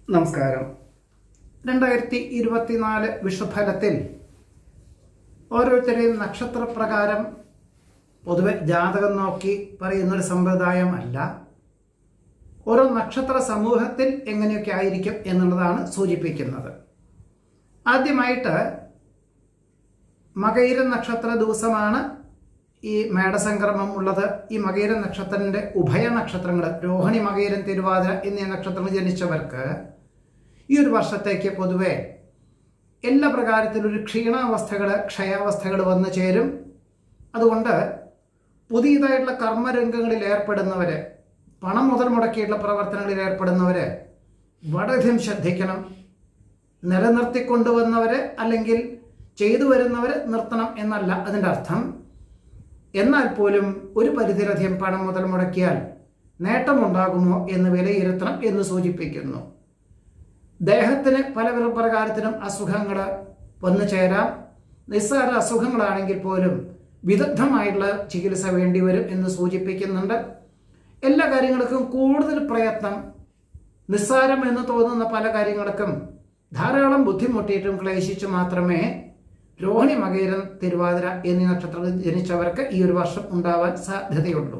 നമസ്കാരം. 2024 വിഷുഫലത്തിൽ ഓരോരുത്തരെയും നക്ഷത്രപ്രകാരം പൊതുവെ ജാതകം നോക്കി പറയുന്നൊരു സമ്പ്രദായമല്ല. ഓരോ നക്ഷത്ര സമൂഹത്തിൽ എങ്ങനെയൊക്കെ ആയിരിക്കും എന്നുള്ളതാണ് സൂചിപ്പിക്കുന്നത്. ആദ്യമായിട്ട് മകയിര നക്ഷത്ര ദിവസമാണ് ഈ മേടസംക്രമം ഉള്ളത്. ഈ മകയിര നക്ഷത്രത്തിന്റെ ഉഭയ നക്ഷത്രങ്ങൾ രോഹിണി, മകയിരം, തിരുവാതിര എന്നീ നക്ഷത്രങ്ങൾ ജനിച്ചവർക്ക് ഈ ഒരു വർഷത്തേക്ക് പൊതുവെ എല്ലാ പ്രകാരത്തിലൊരു ക്ഷയാവസ്ഥകൾ വന്നു ചേരും. അതുകൊണ്ട് പുതിയതായിട്ടുള്ള കർമ്മരംഗങ്ങളിൽ ഏർപ്പെടുന്നവര്, പണം മുതൽ മുടക്കിയിട്ടുള്ള പ്രവർത്തനങ്ങളിൽ ഏർപ്പെടുന്നവര് വളരെയധികം ശ്രദ്ധിക്കണം. നിലനിർത്തിക്കൊണ്ടുവന്നവര് അല്ലെങ്കിൽ ചെയ്തു വരുന്നവര് നിർത്തണം എന്നല്ല അതിൻ്റെ അർത്ഥം. എന്നാൽ പോലും ഒരു പരിധിയിലധികം പണം മുതൽ മുടക്കിയാൽ നേട്ടമുണ്ടാകുമോ എന്ന് വിലയിരുത്തണം എന്ന് സൂചിപ്പിക്കുന്നു. ദേഹത്തിന് പല പ്രകാരത്തിലും അസുഖങ്ങൾ വന്നു ചേരാം. നിസ്സാര അസുഖങ്ങളാണെങ്കിൽ പോലും വിദഗ്ധമായിട്ടുള്ള ചികിത്സ വേണ്ടിവരും എന്ന് സൂചിപ്പിക്കുന്നുണ്ട്. എല്ലാ കാര്യങ്ങൾക്കും കൂടുതൽ പ്രയത്നം, നിസ്സാരം എന്ന് തോന്നുന്ന പല കാര്യങ്ങൾക്കും ധാരാളം ബുദ്ധിമുട്ടിയിട്ടും ക്ലേശിച്ചു മാത്രമേ രോഹിണി, മകയിരം, തിരുവാതിര എന്നീ നക്ഷത്രത്തിൽ ജനിച്ചവർക്ക് ഈ ഒരു വർഷം ഉണ്ടാവാൻ സാധ്യതയുള്ളൂ.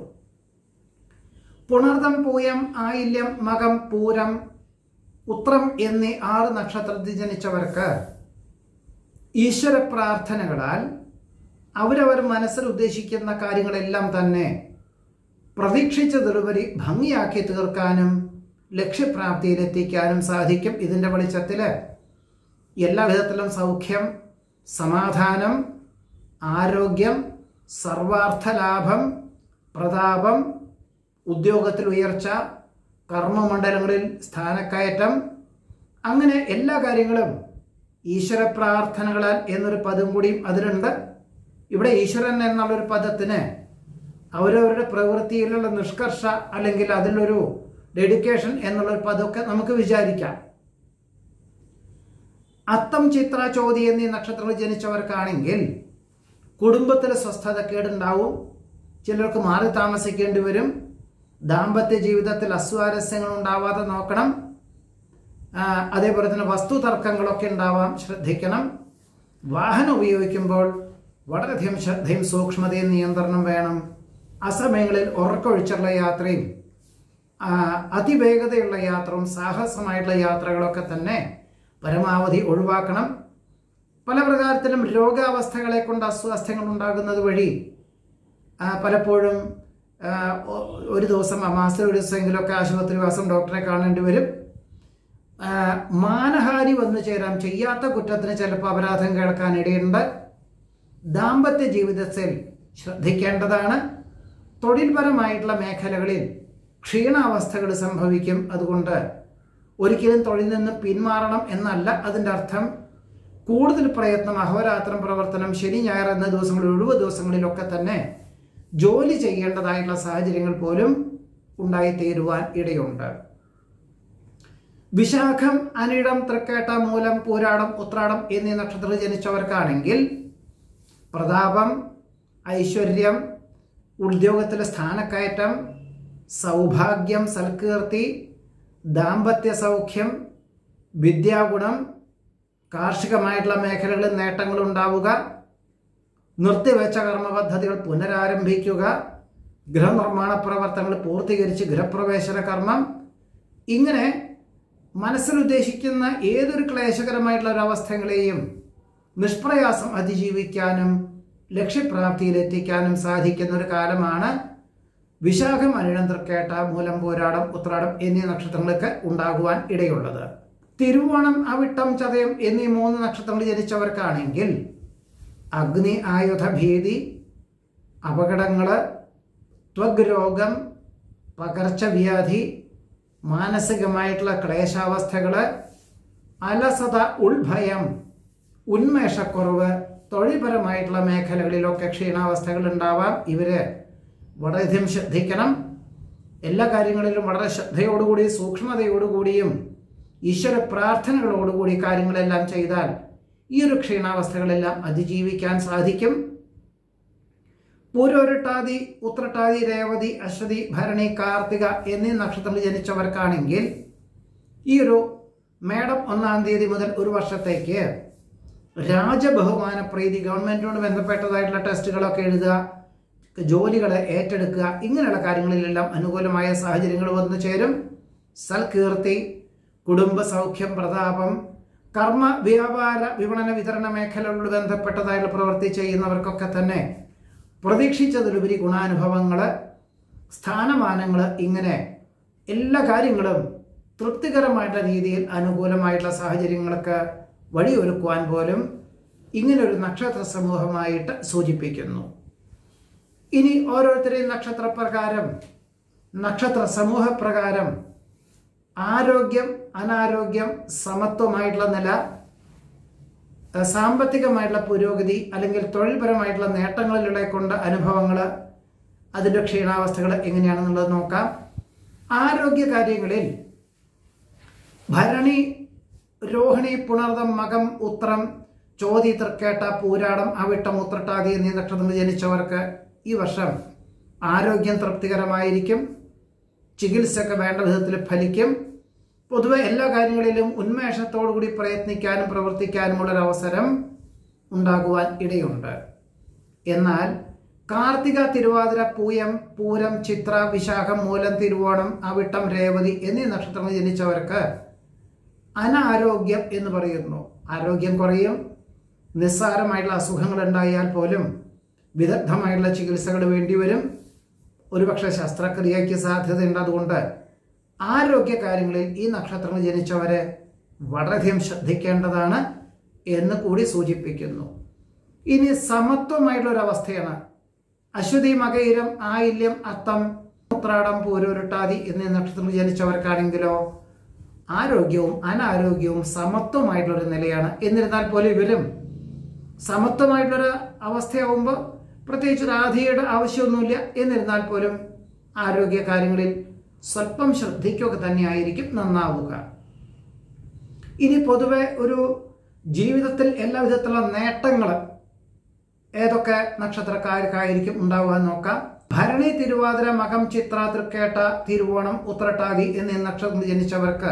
പുണർദം, പൂയം, ആയില്യം, മകം, പൂരം, ഉത്രം എന്നീ 6 നക്ഷത്രത്തിൽ ജനിച്ചവർക്ക് ഈശ്വര പ്രാർത്ഥനകളാൽ അവരവർ മനസ്സിൽ ഉദ്ദേശിക്കുന്ന കാര്യങ്ങളെല്ലാം തന്നെ പ്രതീക്ഷിച്ചതിലുപരി ഭംഗിയാക്കി തീർക്കാനും ലക്ഷ്യപ്രാപ്തിയിലെത്തിക്കാനും സാധിക്കും. ഇതിൻ്റെ വെളിച്ചത്തിൽ എല്ലാവിധത്തിലും സൗഖ്യം, സമാധാനം, ആരോഗ്യം, സർവാർത്ഥലാഭം, പ്രതാപം, ഉദ്യോഗത്തിൽ ഉയർച്ച, കർമ്മമണ്ഡലങ്ങളിൽ സ്ഥാനക്കയറ്റം, അങ്ങനെ എല്ലാ കാര്യങ്ങളും ഈശ്വര പ്രാർത്ഥനകളാൽ എന്നൊരു പദം കൂടിയും അതിലുണ്ട്. ഇവിടെ ഈശ്വരൻ എന്നുള്ളൊരു പദത്തിന് അവരവരുടെ പ്രവൃത്തിയിലുള്ള നിഷ്കർഷ അല്ലെങ്കിൽ അതിലൊരു ഡെഡിക്കേഷൻ എന്നുള്ളൊരു പദമൊക്കെ നമുക്ക് വിചാരിക്കാം. അത്തം, ചിത്ര, ചോതി എന്നീ നക്ഷത്രങ്ങൾ ജനിച്ചവർക്കാണെങ്കിൽ കുടുംബത്തിൽ സ്വസ്ഥതക്കേടുണ്ടാവും. ചിലർക്ക് മാറി താമസിക്കേണ്ടി വരും. ദാമ്പത്യ ജീവിതത്തിൽ അസ്വാരസ്യങ്ങൾ ഉണ്ടാവാതെ നോക്കണം. അതേപോലെ തന്നെ വസ്തു തർക്കങ്ങളൊക്കെ ഉണ്ടാവാം, ശ്രദ്ധിക്കണം. വാഹനം ഉപയോഗിക്കുമ്പോൾ വളരെയധികം ശ്രദ്ധയും സൂക്ഷ്മതയും നിയന്ത്രണം വേണം. അസമയങ്ങളിൽ ഉറക്കൊഴിച്ചുള്ള യാത്രയും അതിവേഗതയുള്ള യാത്രയും സാഹസമായിട്ടുള്ള യാത്രകളൊക്കെ തന്നെ പരമാവധി ഒഴിവാക്കണം. പല പ്രകാരത്തിലും രോഗാവസ്ഥകളെ കൊണ്ട് അസ്വാസ്ഥ്യങ്ങൾ ഉണ്ടാകുന്നത് വഴി പലപ്പോഴും ഒരു ദിവസം മാസത്തിൽ ഒരു ദിവസമെങ്കിലുമൊക്കെ ആശുപത്രിവാസം, ഡോക്ടറെ കാണേണ്ടി വരും. മാനഹാനി വന്നു ചേരാം. ചെയ്യാത്ത കുറ്റത്തിന് ചിലപ്പോൾ അപരാധം കേൾക്കാനിടയുണ്ട്. ദാമ്പത്യ ജീവിതത്തിൽ ശ്രദ്ധിക്കേണ്ടതാണ്. തൊഴിൽപരമായിട്ടുള്ള മേഖലകളിൽ ക്ഷീണാവസ്ഥകൾ സംഭവിക്കും. അതുകൊണ്ട് ഒരിക്കലും തൊഴിൽ നിന്ന് പിന്മാറണം എന്നല്ല അതിൻ്റെ അർത്ഥം. കൂടുതൽ പ്രയത്നം, അഹോരാത്രം പ്രവർത്തനം, ശനി, ഞായർ എന്ന ദിവസങ്ങളിൽ, ഒഴിവ് ദിവസങ്ങളിലൊക്കെ തന്നെ ജോലി ചെയ്യേണ്ടതായിട്ടുള്ള സാഹചര്യങ്ങൾ പോലും ഉണ്ടായിത്തീരുവാൻ ഇടയുണ്ട്. വിശാഖം, അനിഴം, തൃക്കേട്ട, മൂലം, പൂരാടം, ഉത്രാടം എന്നീ നക്ഷത്രത്തിൽ ജനിച്ചവർക്കാണെങ്കിൽ പ്രതാപം, ഐശ്വര്യം, ഉദ്യോഗത്തിലെ സ്ഥാനക്കയറ്റം, സൗഭാഗ്യം, സൽകീർത്തി, ദാമ്പത്യ സൗഖ്യം, വിദ്യാഗുണം, കാർഷികമായിട്ടുള്ള മേഖലകളിൽ നേട്ടങ്ങൾ ഉണ്ടാവുക, നിർത്തിവെച്ച കർമ്മ പദ്ധതികൾ പുനരാരംഭിക്കുക, ഗൃഹനിർമ്മാണ പ്രവർത്തനങ്ങൾ പൂർത്തീകരിച്ച് ഗൃഹപ്രവേശന കർമ്മം, ഇങ്ങനെ മനസ്സിലുദ്ദേശിക്കുന്ന ഏതൊരു ക്ലേശകരമായിട്ടുള്ള ഒരവസ്ഥകളെയും നിഷ്പ്രയാസം അതിജീവിക്കാനും ലക്ഷ്യപ്രാപ്തിയിലെത്തിക്കാനും സാധിക്കുന്ന ഒരു കാലമാണ് വിശാഖം, അനിഴം, തൃക്കേട്ട, മൂലം, പൂരാടം, ഉത്രാടം എന്നീ നക്ഷത്രങ്ങൾക്ക് ഉണ്ടാകുവാൻ ഇടയുള്ളത്. തിരുവോണം, അവിട്ടം, ചതയം എന്നീ 3 നക്ഷത്രങ്ങൾ ജനിച്ചവർക്കാണെങ്കിൽ അഗ്നി, ആയുധ ഭീതി, അപകടങ്ങൾ, ത്വഗ് രോഗം, പകർച്ചവ്യാധി, മാനസികമായിട്ടുള്ള ക്ലേശാവസ്ഥകൾ, അലസത, ഉൾഭയം, ഉന്മേഷക്കുറവ്, തൊഴിൽപരമായിട്ടുള്ള മേഖലകളിലൊക്കെ ക്ഷീണാവസ്ഥകൾ ഉണ്ടാവാം. ഇവര് വളരെയധികം ശ്രദ്ധിക്കണം. എല്ലാ കാര്യങ്ങളിലും വളരെ ശ്രദ്ധയോടുകൂടി സൂക്ഷ്മതയോടുകൂടിയും ഈശ്വര പ്രാർത്ഥനകളോടുകൂടി കാര്യങ്ങളെല്ലാം ചെയ്താൽ ഈ ഒരു ക്ഷീണാവസ്ഥകളെല്ലാം അതിജീവിക്കാൻ സാധിക്കും. പൂരോരുട്ടാതി, ഉത്രട്ടാതി, രേവതി, അശ്വതി, ഭരണി, കാർത്തിക എന്നീ നക്ഷത്രങ്ങളിൽ ജനിച്ചവർക്കാണെങ്കിൽ ഈ ഒരു മേടം 1-ാം തീയതി മുതൽ ഒരു വർഷത്തേക്ക് രാജബഹുമാന പ്രീതി, ഗവൺമെന്റിനോട് ബന്ധപ്പെട്ടതായിട്ടുള്ള ടെസ്റ്റുകളൊക്കെ എഴുതുക, ജോലികളെ ഏറ്റെടുക്കുക, ഇങ്ങനെയുള്ള കാര്യങ്ങളിലെല്ലാം അനുകൂലമായ സാഹചര്യങ്ങൾ വന്നു ചേരും. സൽകീർത്തി, കുടുംബ സൗഖ്യം, പ്രതാപം, കർമ്മ, വ്യാപാര, വിപണന, വിതരണ മേഖലകളോട് ബന്ധപ്പെട്ടതായിട്ടുള്ള പ്രവൃത്തി ചെയ്യുന്നവർക്കൊക്കെ തന്നെ പ്രതീക്ഷിച്ചതിലുപരി ഗുണാനുഭവങ്ങൾ, സ്ഥാനമാനങ്ങൾ, ഇങ്ങനെ എല്ലാ കാര്യങ്ങളും തൃപ്തികരമായിട്ടുള്ള രീതിയിൽ അനുകൂലമായിട്ടുള്ള സാഹചര്യങ്ങൾക്ക് വഴിയൊരുക്കുവാൻ പോലും ഇങ്ങനൊരു നക്ഷത്ര സമൂഹമായിട്ട് സൂചിപ്പിക്കുന്നു. ഇനി ഓരോരുത്തരെയും നക്ഷത്രപ്രകാരം, നക്ഷത്ര സമൂഹപ്രകാരം ആരോഗ്യം, അനാരോഗ്യം, സമത്വമായിട്ടുള്ള നില, സാമ്പത്തികമായിട്ടുള്ള പുരോഗതി അല്ലെങ്കിൽ തൊഴിൽപരമായിട്ടുള്ള നേട്ടങ്ങളിലൂടെ കൊണ്ട് അനുഭവങ്ങൾ, അതിൻ്റെ ക്ഷീണാവസ്ഥകൾ എങ്ങനെയാണെന്നുള്ളത് നോക്കാം. ആരോഗ്യ കാര്യങ്ങളിൽ ഭരണി, രോഹിണി, പുണർദം, മകം, ഉത്രം, ചോതി, തൃക്കേട്ട, പൂരാടം, അവിട്ടം, ഉത്രട്ടാതി എന്നീ നക്ഷത്രങ്ങൾ ജനിച്ചവർക്ക് ഈ വർഷം ആരോഗ്യം തൃപ്തികരമായിരിക്കും. ചികിത്സയൊക്കെ വേണ്ട വിധത്തിൽ ഫലിക്കും. പൊതുവെ എല്ലാ കാര്യങ്ങളിലും ഉന്മേഷത്തോടുകൂടി പ്രയത്നിക്കാനും പ്രവർത്തിക്കാനുമുള്ളൊരവസരം ഉണ്ടാകുവാൻ ഇടയുണ്ട്. എന്നാൽ കാർത്തിക, തിരുവാതിര, പൂയം, പൂരം, ചിത്ര, വിശാഖം, മൂലം, തിരുവോണം, അവിട്ടം, രേവതി എന്നീ നക്ഷത്രങ്ങൾ ജനിച്ചവർക്ക് അനാരോഗ്യം എന്ന് പറയുന്നു. ആരോഗ്യം കുറയും. നിസ്സാരമായിട്ടുള്ള അസുഖങ്ങൾ ഉണ്ടായാൽ പോലും വിദഗ്ധമായിട്ടുള്ള ചികിത്സകൾ വേണ്ടിവരും. ഒരുപക്ഷെ ശസ്ത്രക്രിയയ്ക്ക് സാധ്യതയുണ്ട്. അതുകൊണ്ട് ആരോഗ്യ കാര്യങ്ങളിൽ ഈ നക്ഷത്രങ്ങൾ ജനിച്ചവരെ വളരെയധികം ശ്രദ്ധിക്കേണ്ടതാണ് എന്ന് കൂടി സൂചിപ്പിക്കുന്നു. ഇനി സമത്വമായിട്ടുള്ളൊരവസ്ഥയാണ്. അശ്വതി, മകയിരം, ആയില്യം, അത്തം, ഉത്രാടം, പൂരോരുട്ടാതി എന്നീ നക്ഷത്രങ്ങൾ ജനിച്ചവർക്കാണെങ്കിലോ ആരോഗ്യവും അനാരോഗ്യവും സമത്വമായിട്ടുള്ളൊരു നിലയാണ്. എന്നിരുന്നാൽ പോലും ഇവരും സമത്വമായിട്ടുള്ളൊരു അവസ്ഥയാവുമ്പോൾ പ്രത്യേകിച്ച് രാധിയുടെ ആവശ്യമൊന്നുമില്ല. എന്നിരുന്നാൽ പോലും ആരോഗ്യ കാര്യങ്ങളിൽ സ്വല്പം ശ്രദ്ധിക്കുക തന്നെയായിരിക്കും നന്നാവുക. ഇനി പൊതുവെ ഒരു ജീവിതത്തിൽ എല്ലാ വിധത്തിലുള്ള നേട്ടങ്ങൾ ഏതൊക്കെ നക്ഷത്രക്കാർക്കായിരിക്കും ഉണ്ടാവുക നോക്കാം. ഭരണി, തിരുവാതിര, മകം, ചിത്ര, തൃക്കേട്ട, തിരുവോണം, ഉത്രട്ടാതി എന്നീ നക്ഷത്രങ്ങൾ ജനിച്ചവർക്ക്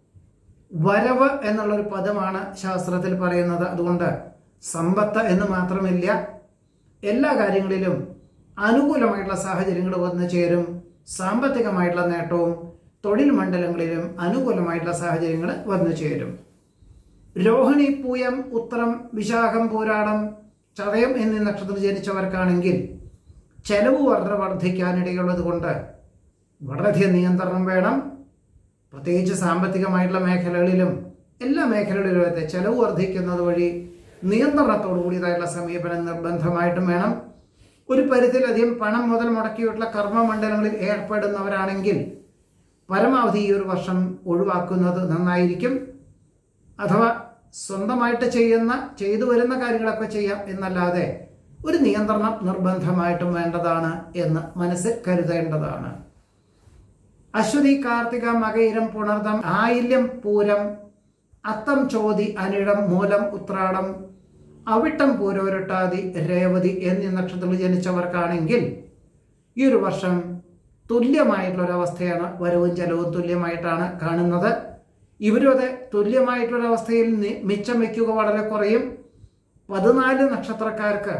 വരവ് എന്നുള്ളൊരു പദമാണ് ശാസ്ത്രത്തിൽ പറയുന്നത്. അതുകൊണ്ട് സമ്പത്ത് എന്ന് മാത്രമില്ല, എല്ലാ കാര്യങ്ങളിലും അനുകൂലമായിട്ടുള്ള സാഹചര്യങ്ങൾ വന്നു ചേരും. സാമ്പത്തികമായിട്ടുള്ള നേട്ടവും തൊഴിൽ മണ്ഡലങ്ങളിലും അനുകൂലമായിട്ടുള്ള സാഹചര്യങ്ങൾ വന്നു ചേരും. രോഹിണി, പൂയം, ഉത്രം, വിശാഖം, പൂരാടം, ചതയം എന്നീ നക്ഷത്രത്തിൽ ജനിച്ചവർക്കാണെങ്കിൽ ചെലവ് വളരെ വർദ്ധിക്കാനിടയുള്ളത് കൊണ്ട് വളരെയധികം നിയന്ത്രണം വേണം. പ്രത്യേകിച്ച് സാമ്പത്തികമായിട്ടുള്ള മേഖലകളിലും എല്ലാ മേഖലകളിലും ചെലവ് വർദ്ധിക്കുന്നത് വഴി നിയന്ത്രണത്തോടു കൂടിയതായിട്ടുള്ള സമീപനം നിർബന്ധമായിട്ടും വേണം. ഒരു പരിധിയിലധികം പണം മുതൽ മുടക്കിയിട്ടുള്ള കർമ്മമണ്ഡലങ്ങളിൽ ഏർപ്പെടുന്നവരാണെങ്കിൽ പരമാവധി ഈ ഒരു വർഷം ഒഴിവാക്കുന്നത് നന്നായിരിക്കും. അഥവാ സ്വന്തമായിട്ട് ചെയ്തു വരുന്ന കാര്യങ്ങളൊക്കെ ചെയ്യാം എന്നല്ലാതെ ഒരു നിയന്ത്രണം നിർബന്ധമായിട്ടും വേണ്ടതാണ് എന്ന് മനസ്സിൽ കരുതേണ്ടതാണ്. അശ്വതി, കാർത്തിക, മകയിരം, പുണർദം, ആയില്യം, പൂരം, അത്തം, ചോതി, അനിഴം, മൂലം, ഉത്രാടം, അവിട്ടം, പൂരോരുട്ടാതി, രേവതി എന്നീ നക്ഷത്രങ്ങൾ ജനിച്ചവർക്കാണെങ്കിൽ ഈ ഒരു വർഷം തുല്യമായിട്ടുള്ളൊരവസ്ഥയാണ്. വരവും ചെലവും തുല്യമായിട്ടാണ് കാണുന്നത്. ഇവരും അതെ തുല്യമായിട്ടുള്ളൊരവസ്ഥയിൽ മിച്ചം വയ്ക്കുക വളരെ കുറയും. 14 നക്ഷത്രക്കാർക്ക്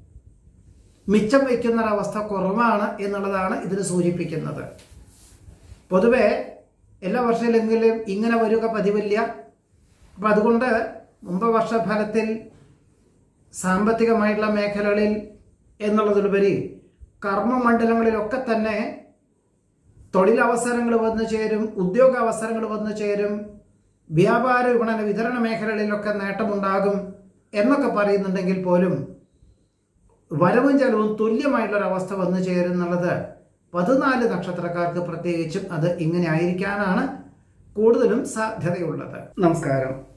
മിച്ചം വയ്ക്കുന്നൊരവസ്ഥ കുറവാണ് എന്നുള്ളതാണ് ഇതിന് സൂചിപ്പിക്കുന്നത്. പൊതുവെ എല്ലാ വർഷത്തിലെങ്കിലും ഇങ്ങനെ വരിക പതിവില്ല. അപ്പം അതുകൊണ്ട് മുമ്പ് വർഷഫലത്തിൽ സാമ്പത്തികമായിട്ടുള്ള മേഖലകളിൽ എന്നുള്ളതിലുപരി കർമ്മമണ്ഡലങ്ങളിലൊക്കെ തന്നെ തൊഴിലവസരങ്ങൾ വന്നു ചേരും, ഉദ്യോഗാവസരങ്ങൾ വന്നു ചേരും, വ്യാപാര, വിപണന, വിതരണ മേഖലകളിലൊക്കെ നേട്ടമുണ്ടാകും എന്നൊക്കെ പറയുന്നുണ്ടെങ്കിൽ പോലും വരവും ചെലവും തുല്യമായിട്ടുള്ളൊരവസ്ഥ വന്നു ചേരുന്നുള്ളത് 14 നക്ഷത്രക്കാർക്ക് പ്രത്യേകിച്ചും അത് ഇങ്ങനെ ആയിരിക്കാനാണ് കൂടുതലും സാധ്യതയുള്ളത്. നമസ്കാരം.